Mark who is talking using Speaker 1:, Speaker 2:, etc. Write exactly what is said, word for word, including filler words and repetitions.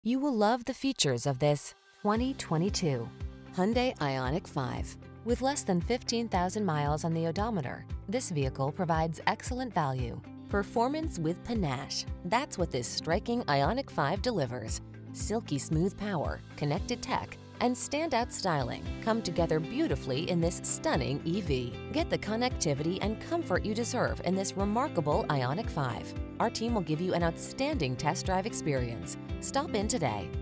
Speaker 1: You will love the features of this twenty twenty-two Hyundai IONIQ five. With less than fifteen thousand miles on the odometer, this vehicle provides excellent value. Performance with panache. That's what this striking IONIQ five delivers. Silky smooth power, connected tech, and standout styling come together beautifully in this stunning E V. Get the connectivity and comfort you deserve in this remarkable IONIQ five. Our team will give you an outstanding test drive experience. Stop in today.